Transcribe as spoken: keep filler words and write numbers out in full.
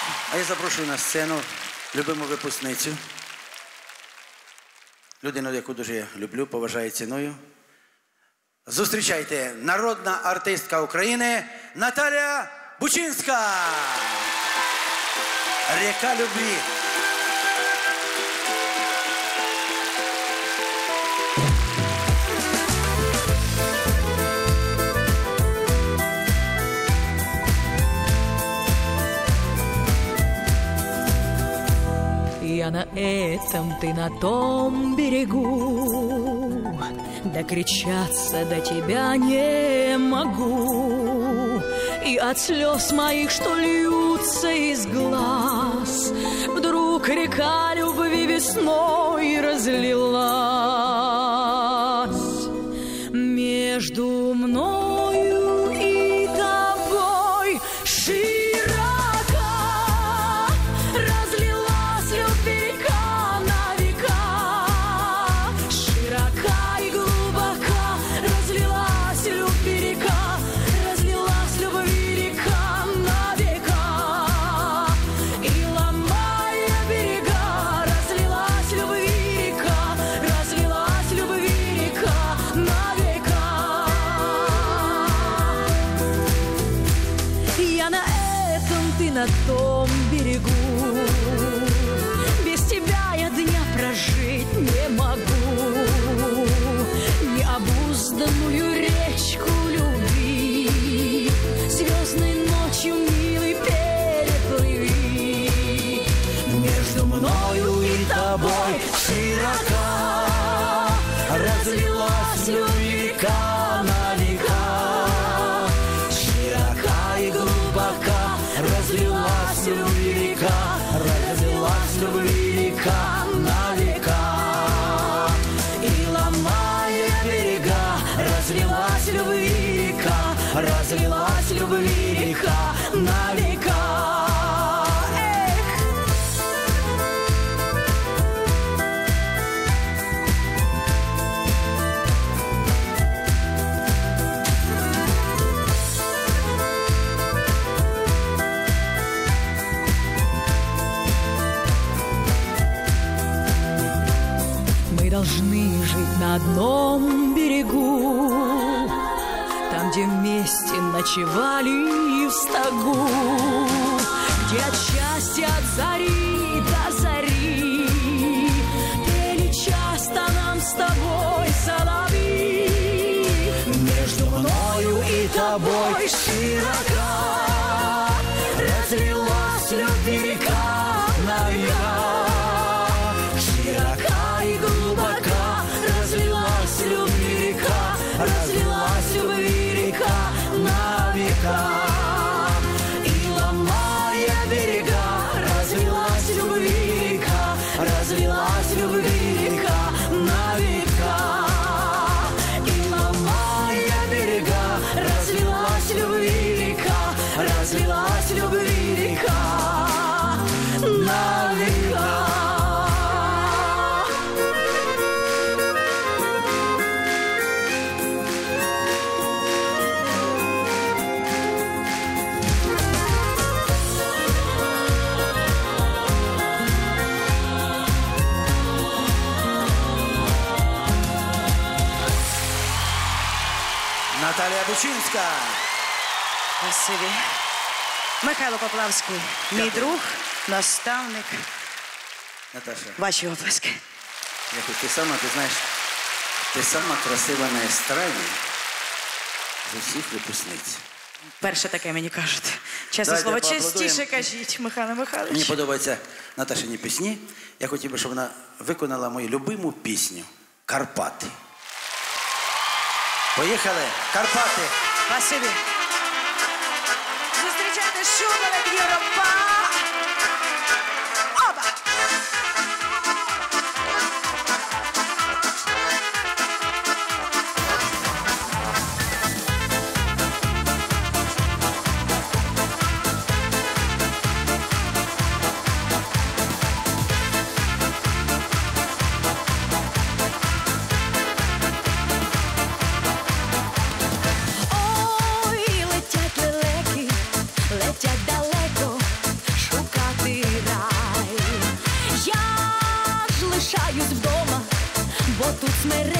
А я запрошую на сцену любиму випускницю. Людину, яку дуже я люблю, поважаю, ціную. Зустрічайте, народна артистка України Наталія Бучинська. Река любви. Я на этом, ты на том берегу, докричаться до тебя не могу. И от слез моих, что льются из глаз, вдруг река любви весной разлилась. Между мною и тобой широка разлилась любви река на века. Широка и глубока разлилась любви река, разлилась любви река на века. И ломая берега, разлилась любви река, разлилась любви река на века. Я на этом, ты на том берегу, без тебя я дня прожить не могу. Необузданную речку любви звездной ночью, милый, переплыви. Между мною и тобой широка разлилась любви река на века. Широка и глубока разлилась любви река, разлилась любви река на века. И ломая берега, разлилась любви река, разлилась любви река на века. Мы должны жить на одном берегу, там, где вместе ночевали в стогу, где от счастья от зари до зари пели часто нам с тобой соловьи. Между мною и тобой широка разлилась любви река на века. Широка и глубока разлилась любви река, разлилась любви река на века. И ломая берега, разлилась любви река, разлилась любви река на века. И ломая берега, разлилась любви река, разлилась любви река на века. Наталія Бучинська. Спасибі. Михайло Поплавський, мій друг, наставник. Наташа, Ваші оплески. я хоч ти сама, ти знаєш, ти сама красива на естраді з усіх випускниць. Перше таке мені кажуть. Чесне Давайте слово, поаплодуємо. частіше кажіть, Михайло Михайлович. Мені подобаються Наташині пісні. Я хотів би, щоб вона виконала мою любиму пісню «Карпати». Поїхали! Карпати! Спасибі. Зустрічайте Шумана Європа. Оба! Ой, летять лелеки, летять далеко. смиренно.